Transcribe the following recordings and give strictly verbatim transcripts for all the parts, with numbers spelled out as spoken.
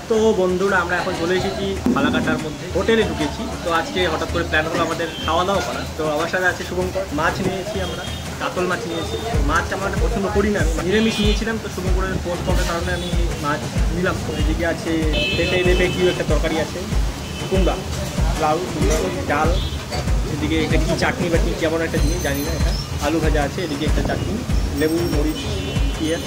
তো বন্ধুরা আমরা এখন চলে এসেছি ফালাকাটার মধ্যে হোটেলে ঢুকেছি। তো আজকে হঠাৎ করে প্ল্যান হলো আমাদের খাওয়া দাওয়া করা। তো আমার সাথে আছে শুভঙ্কর। মাছ নিয়েছি আমরা, কাতল মাছ নিয়েছি। মাছ আমরা পছন্দ করি না, নিরামিষ নিয়েছিলাম। তো শুভঙ্করের পোস্ট করার কারণে আমি মাছ নিলাম। তো এদিকে আছে পেঁপে পেঁপে কি একটা তরকারি আছে, কুমড়া, লাউ, ডাল, এদিকে একটা কী চাটনি বা কী কেমন একটা জিনিস জানি না, এটা আলু ভাজা আছে, এদিকে একটা চাটনি, লেবু, মরিচ, পেঁয়াজ।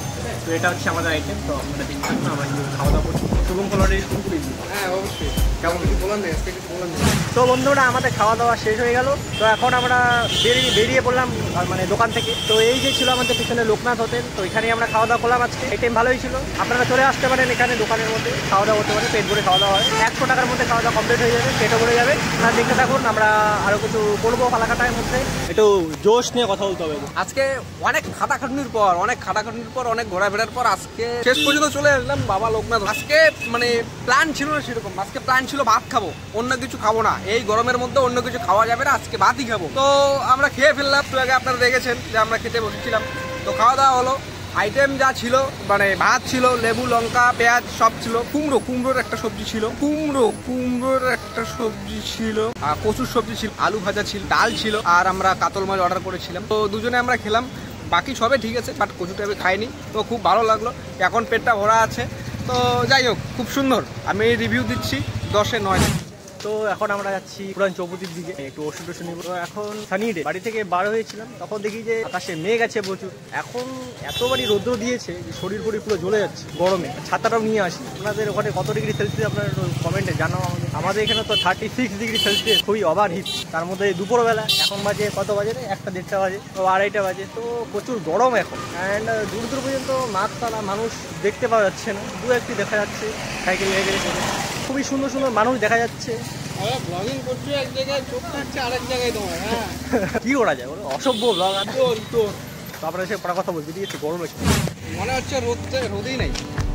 তো এটা হচ্ছে আমাদের আইটেম। তো আমরা দেখতে থাকুন আমরা খাওয়া দাওয়া করছি। শুভঙ্কর অলরেডি শুরু করে দিই। হ্যাঁ অবশ্যই, কেমন কিছু বলেন না, আজকে কিছু বলেন না। তো বন্ধুরা আমাদের খাওয়া দাওয়া শেষ হয়ে গেল। তো এখন আমরা বেরিয়ে বেরিয়ে পড়লাম মানে দোকান থেকে। তো এই যে ছিল আমাদের পিছনে লোকনাথ হোটেল, তো এখানেই আমরা খাওয়া দাওয়া করলাম আজকে। এই টাইম ভালোই ছিল, আপনারা চলে আসতে পারেন এখানে দোকানের মধ্যে খাওয়া দাওয়া করতে পারেন। পেট ভরে খাওয়া দাওয়া হয়, একশো টাকার মধ্যে খাওয়া দাওয়া কমপ্লিট হয়ে যাবে, পেটও ভরে যাবে। আপনারা দেখতে থাকুন, আমরা আরও কিছু করবো ফালাকাটার মধ্যে। একটু জোশ নিয়ে কথা বলতে হবে। আজকে অনেক খাটাখাটনির পর অনেক খাটাখাটনির পর অনেক ঘোরাফেরার পর আজকে শেষ পর্যন্ত চলে আসলাম বাবা লোকনাথ। আজকে মানে প্ল্যান ছিল না সেরকম, আজকে প্ল্যান ছিল ভাত খাবো, অন্য কিছু খাবো না। এই গরমের মধ্যে অন্য কিছু খাওয়া যাবে না, আজকে ভাতই খাবো। তো আমরা খেয়ে ফেললাম। তো আগে আপনারা দেখেছেন যে আমরা খেতে বসেছিলাম। তো খাওয়া দাওয়া হলো, আইটেম যা ছিল মানে ভাত ছিল, লেবু, লঙ্কা, পেঁয়াজ সব ছিল, কুমড়ো কুমড়োর একটা সবজি ছিল, কুমড়ো কুমড়োর একটা সবজি ছিল, আর কচুর সবজি ছিল, আলু ভাজা ছিল, ডাল ছিল, আর আমরা কাতল মাছ অর্ডার করেছিলাম। তো দুজনে আমরা খেলাম, বাকি সবে ঠিক আছে, বাট কচুটা আমি খাইনি। তো খুব ভালো লাগলো, এখন পেটটা ভরা আছে। তো যাই হোক, খুব সুন্দর। আমি রিভিউ দিচ্ছি দশে নয়। তো এখন আমরা যাচ্ছি পুরান চৌপতির দিকে, একটু ওষুধ টষুধ নিব। এখন সানি ডে, বাড়ি থেকে বার হয়েছিলাম, তখন দেখি যে আকাশে মেঘ আছে প্রচুর। এখন এতবারই রৌদ্র দিয়েছে যে শরীর ফরীর পুরো জ্বলে যাচ্ছে গরমে। ছাতাটাও নিয়ে আসি। আপনাদের ওখানে কত ডিগ্রি সেলসিয়াস আপনার কমেন্টে জানাও আমাদের। আমাদের এখানে তো থার্টি সিক্স ডিগ্রি সেলসিয়াস, খুবই ওভার হিট। তার মধ্যে দুপুরবেলা, এখন বাজে কত বাজে রে, একটা দেড়টা বাজে, তো আড়াইটা বাজে। তো প্রচুর গরম এখন। অ্যান্ড দূর দূর পর্যন্ত মাস্কওয়ালা মানুষ দেখতে পাওয়া যাচ্ছে না, দু একটি দেখা যাচ্ছে সাইকেল সাইকেলে চলে। খুবই সুন্দর সুন্দর মানুষ দেখা যাচ্ছে। ব্লগিং করছি এক জায়গায়, চোখ থাকছে আরেক জায়গায় তোমার। হ্যাঁ কি করা যায় বলো, অসভ্য ব্লগ। তোর তোর তো আপনারা সে পড়া কথা বলছি, ঠিক আছে, গরম লাগছে, মনে হচ্ছে রোদ রোদেই নাই,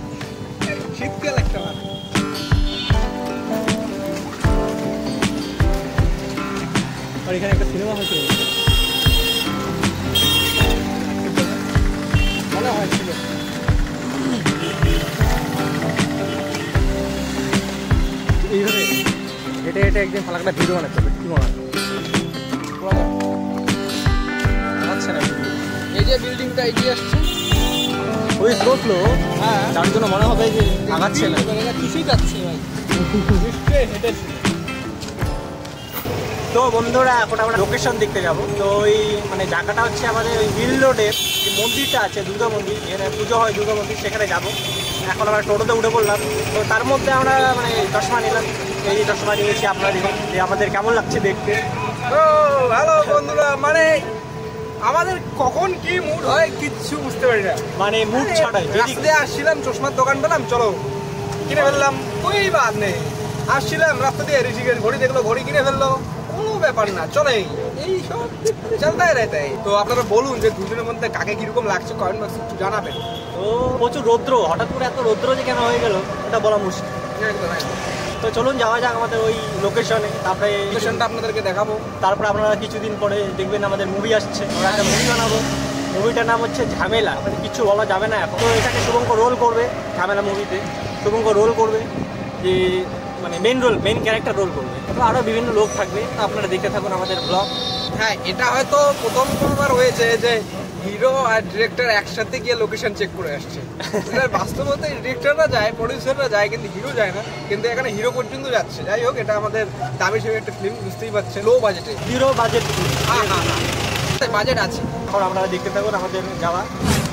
শীতকাল একটা ভাত। আর এখানে একটা সিনেমা হয়েছিল মনে হয়েছিল। এইভাবে হেঁটে হেঁটে একদিন ফালাকাটা ভিডিও বানাচ্ছে, কি মনে হয় বানাচ্ছে না? এই যে বিল্ডিংটা এগিয়ে আসছে, ওই স্লো স্লো, হ্যাঁ, তার জন্য মনে হবে যে আগাচ্ছে না, কিছুই যাচ্ছে ভাই, নিশ্চয়ই হেঁটেছে। তো বন্ধুরা এখন আমরা লোকেশন দেখতে যাব। তো ওই মানে জায়গাটা হচ্ছে আমাদের ওই মিল রোডের যে মন্দিরটা আছে, দুর্গা মন্দির, এখানে পুজো হয় দুর্গা মন্দির, সেখানে যাব। এখন আমরা টোটোতে উঠে পড়লাম। তো তার মধ্যে আমরা মানে চশমা নিলাম, এই যে চশমা নিয়েছি। আপনারা দেখুন যে আমাদের কেমন লাগছে দেখতে। ও হ্যালো বন্ধুরা, মানে আমাদের কখন কি মুড হয় কিচ্ছু বুঝতে পারি না, মানে মুড ছাড়াই। রাস্তায় আসছিলাম, চশমার দোকান পেলাম, চলো কিনে ফেললাম, কোই বাদ নেই। আসছিলাম রাস্তা দিয়ে, ঋষিকেশ ঘড়ি দেখলো, ঘড়ি কিনে ফেললো, কোনো ব্যাপার না, চলে এই সব চলতাই রয়েছে। তো আপনারা বলুন যে দুজনের মধ্যে কাকে কিরকম লাগছে, কমেন্ট বক্সে একটু জানাবেন। তো প্রচুর রৌদ্র, হঠাৎ করে এত রৌদ্র যে কেন হয়ে গেল এটা বলা মুশকিল। একদম তো চলুন যাওয়া যাক আমাদের ওই লোকেশনে, তারপরে লোকেশনটা আপনাদেরকে দেখাবো। তারপরে আপনারা কিছুদিন পরে দেখবেন আমাদের মুভি আসছে, আমরা একটা মুভি বানাবো। মুভিটার নাম হচ্ছে ঝামেলা, আমাদের কিছু বলা যাবে না এখন। তো এটাকে শুভঙ্কর রোল করবে, ঝামেলা মুভিতে শুভঙ্কর রোল করবে, যে মানে main role, main character role করবে। তো আরও বিভিন্ন লোক থাকবে, তো আপনারা দেখতে থাকুন আমাদের ব্লগ। হ্যাঁ, এটা হয়তো প্রথম কোনোবার হয়েছে যে হিরো আর ডিরেক্টর একসাথে গিয়ে লোকেশন চেক করে আসছে। বাস্তবতে ডিরেক্টররা যায়, প্রডিউসাররা যায়, কিন্তু হিরো যায় না। কিন্তু এখানে হিরো পর্যন্ত যাচ্ছে। যাই হোক, এটা আমাদের দামি সেরকম একটা ফিল্ম, বুঝতেই পারছে, লো বাজেটে, জিরো বাজেট। হ্যাঁ হ্যাঁ হ্যাঁ বাজেট আছে। এখন আপনারা দেখতে থাকুন আমাদের যাওয়া।